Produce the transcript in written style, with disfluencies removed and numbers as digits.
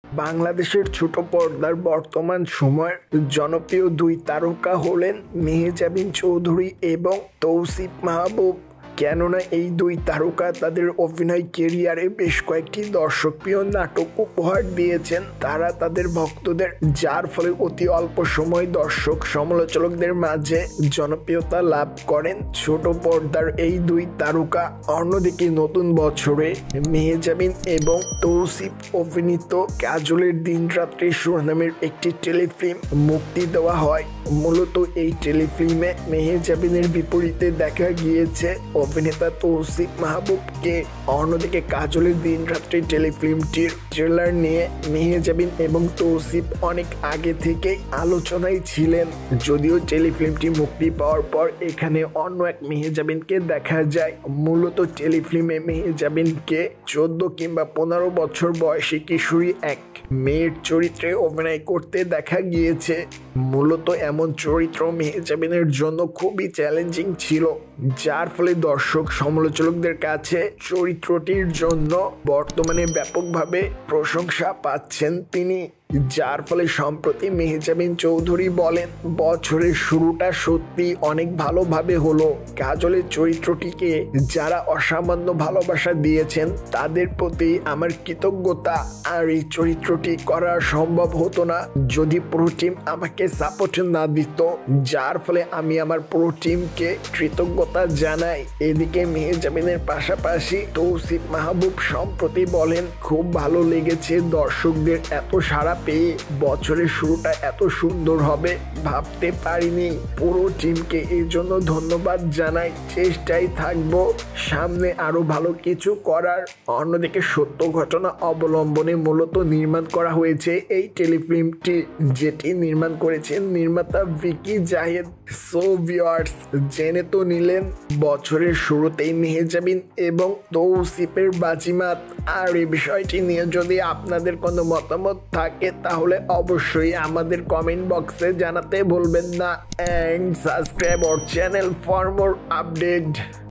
বাংলাদেশের ছোট পর্দার বর্তমান সময়ের জনপ্রিয় দুই তারকা হলেন মেহজাবিন চৌধুরী এবং তৌসিফ মাহবুব। কেননা এই দুই তারকা তাদের অভিনয় কেরিয়ারে বেশ কয়েকটি দর্শকপ্রিয় নাটক উপহার দিয়েছেন তারা তাদের ভক্তদের, যার ফলে অতি অল্প সময় দর্শক সমালোচকদের মাঝে জনপ্রিয়তা লাভ করেন ছোট পর্দার এই দুই তারকা। অন্যদিকে নতুন বছরে মেহজাবিন এবং তৌসিফ অভিনীত কাজলের দিনরাত্রি নামের একটি টেলিফিল্ম মুক্তি দেওয়া হয়। মূলত এই টেলিফিল্মে মেহজাবিনের বিপরীতে দেখা গিয়েছে অভিনেতা তৌসিফ মাহবুবকে। অন্যদিকে কাজলের দিনরাত্রি টেলিফিল্মটির ট্রেলার নিয়ে মেহজাবিন এবং তৌসিফ অনেক আগে থেকেই আলোচনায় ছিলেন। যদিও টেলিফিল্মটি মুক্তি পাওয়ার পর এখানে অন্য এক মেহজাবিনকে দেখা যায়। মূলত টেলিফিল্মে মেহজাবিনকে 14 কিংবা 15 বছর বয়সী কিশোরী এক মেয়ের চরিত্রে অভিনয় করতে দেখা গিয়েছে। মূলত এমন চরিত্র মেহজাবিনের জন্য খুবই চ্যালেঞ্জিং ছিল, যার ফলে দর্শক সমালোচকদের কাছে চরিত্রটির জন্য বর্তমানে ব্যাপকভাবে প্রশংসা পাচ্ছেন তিনি। যার ফলে সম্প্রতি মেহজাবিন চৌধুরী বলেন, বছরের শুরুটা সত্যি অনেক ভালোভাবে হলো। কাজলের চরিত্রটিকে যারা অসামান্য ভালোবাসা দিয়েছেন তাদের প্রতি আমার কৃতজ্ঞতা। আর এই চরিত্রটি করা সম্ভব হতো না যদি পুরো টিম আমাকে সাপোর্ট না দিত, যার ফলে আমি আমার পুরো টিমকে কৃতজ্ঞতা জানাই। এদিকে মেহজাবিনের পাশাপাশি তৌসিফ মাহবুব সম্প্রতি বলেন, খুব ভালো লেগেছে দর্শকদের এত সাড়া পেয়ে। বছরের শুরুটা এত সুন্দর হবে ভাবতে পারিনি। পুরো টিমকে এই জন্য ধন্যবাদ জানাই। চেষ্টায় থাকবো সামনে আরো ভালো কিছু করার। অন্যদিকে সত্য ঘটনা অবলম্বনে মূলত নির্মাণ করা হয়েছে এই টেলিফিল্মটি, যেটি নির্মাণ করেছেন নির্মাতা ভিকি জাহেদ। সো ভিউয়ার্স, জেনে তো নিলেন বছরের শুরুতেই মেহজাবিন এবং তৌসিফের বাজিমাত। আর এই বিষয়টি নিয়ে যদি আপনাদের কোনো মতামত থাকে তাহলে অবশ্যই আমাদের কমেন্ট বক্সে জানাতে ভুলবেন না। And subscribe our channel for more update.